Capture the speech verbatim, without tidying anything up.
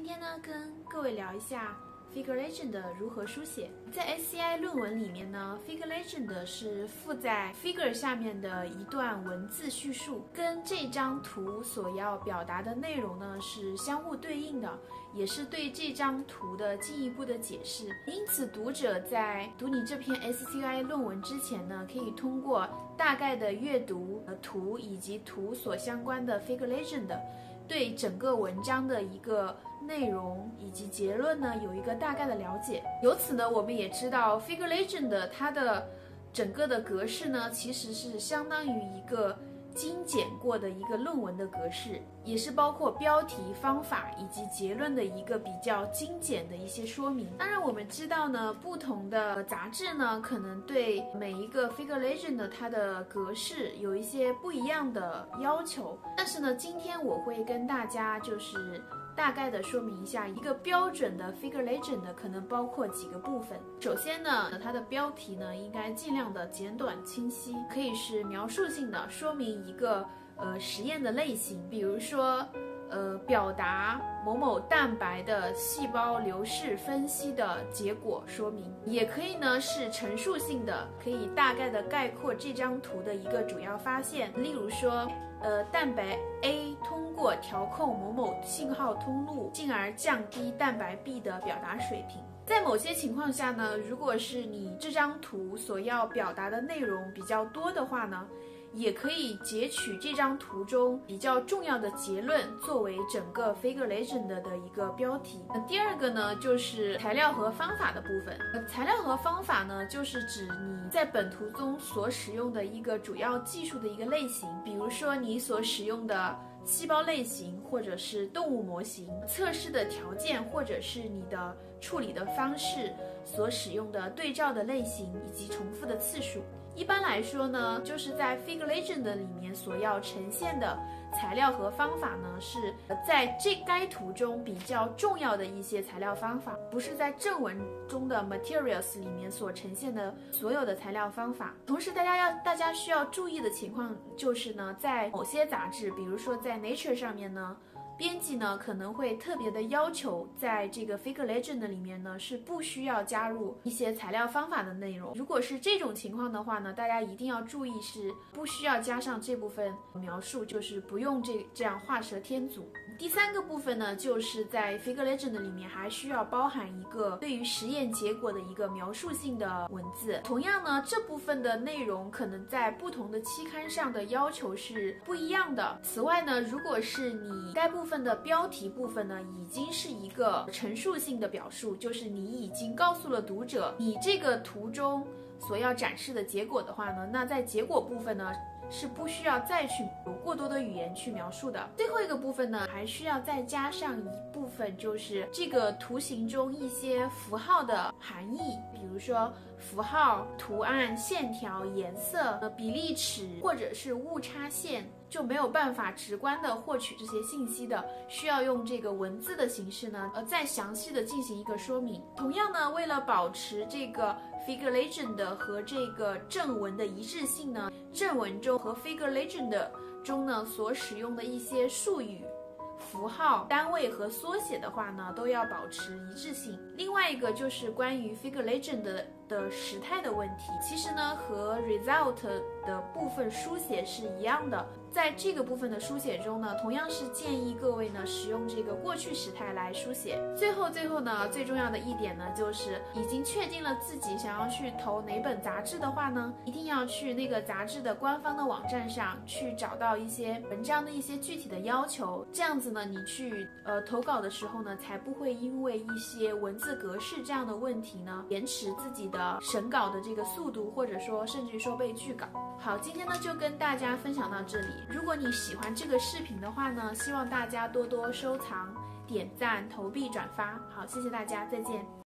天呢，跟各位聊一下 Figure Legend 的如何书写。在 S C I 论文里面呢 ，Figure Legend 是附在 Figure 下面的一段文字叙述，跟这张图所要表达的内容呢是相互对应的，也是对这张图的进一步的解释。因此，读者在读你这篇 S C I 论文之前呢，可以通过大概的阅读图以及图所相关的 Figure Legend，对整个文章的一个内容以及结论呢有一个大概的了解。由此呢，我们也知道 Figure Legend 它的整个的格式呢，其实是相当于一个精简过的一个论文的格式，也是包括标题、方法以及结论的一个比较精简的一些说明。当然我们知道呢，不同的杂志呢可能对每一个 Figure Legend 它的格式有一些不一样的要求，但是呢，今天我会跟大家就是大概的说明一下，一个标准的 Figure Legend 可能包括几个部分。首先呢，它的标题呢应该尽量的简短清晰，可以是描述性的，说明一个呃实验的类型，比如说呃表达某某蛋白的细胞流式分析的结果说明，也可以呢是陈述性的，可以大概的概括这张图的一个主要发现，例如说呃蛋白 A 通过调控某某信号通路，进而降低蛋白 B 的表达水平。在某些情况下呢，如果是你这张图所要表达的内容比较多的话呢，也可以截取这张图中比较重要的结论作为整个 Figure Legend 的一个标题。第二个呢，就是材料和方法的部分。材料和方法呢，就是指你在本图中所使用的一个主要技术的一个类型，比如说你所使用的细胞类型，或者是动物模型，测试的条件，或者是你的处理的方式，所使用的对照的类型以及重复的次数。一般来说呢，就是在 Figure Legend 里面所要呈现的材料和方法呢，是在这该图中比较重要的一些材料方法，不是在正文中的 materials 里面所呈现的所有的材料方法。同时，大家要大家需要注意的情况就是呢，在某些杂志，比如说在 Nature 上面呢，编辑呢可能会特别的要求，在这个 Figure Legend 里面呢是不需要加入一些材料方法的内容。如果是这种情况的话呢，大家一定要注意是不需要加上这部分描述，就是不用这这样画蛇添足。第三个部分呢，就是在 Figure Legend 里面还需要包含一个对于实验结果的一个描述性的文字。同样呢，这部分的内容可能在不同的期刊上的要求是不一样的。此外呢，如果是你该部分的标题部分呢，已经是一个陈述性的表述，就是你已经告诉了读者你这个图中所要展示的结果的话呢，那在结果部分呢，是不需要再去有过多的语言去描述的。最后一个部分呢，还需要再加上一部分，就是这个图形中一些符号的含义，比如说符号、图案、线条、颜色、比例尺或者是误差线，就没有办法直观的获取这些信息的，需要用这个文字的形式呢，呃，再详细的进行一个说明。同样呢，为了保持这个 Figure Legend 和这个正文的一致性呢，正文中和 Figure Legend 中呢所使用的一些术语、符号、单位和缩写的话呢，都要保持一致性。另外一个就是关于 Figure Legend 的的时态的问题，其实呢和 Result 的部分书写是一样的。在这个部分的书写中呢，同样是建议各位呢使用这个过去时态来书写。最后最后呢，最重要的一点呢，就是已经确定了自己想要去投哪本杂志的话呢，一定要去那个杂志的官方的网站上去找到一些文章的一些具体的要求，这样子呢，你去呃投稿的时候呢，才不会因为一些文字格式这样的问题呢，延迟自己的审稿的这个速度，或者说甚至于说被拒稿。好，今天呢就跟大家分享到这里。如果你喜欢这个视频的话呢，希望大家多多收藏、点赞、投币、转发。好，谢谢大家，再见。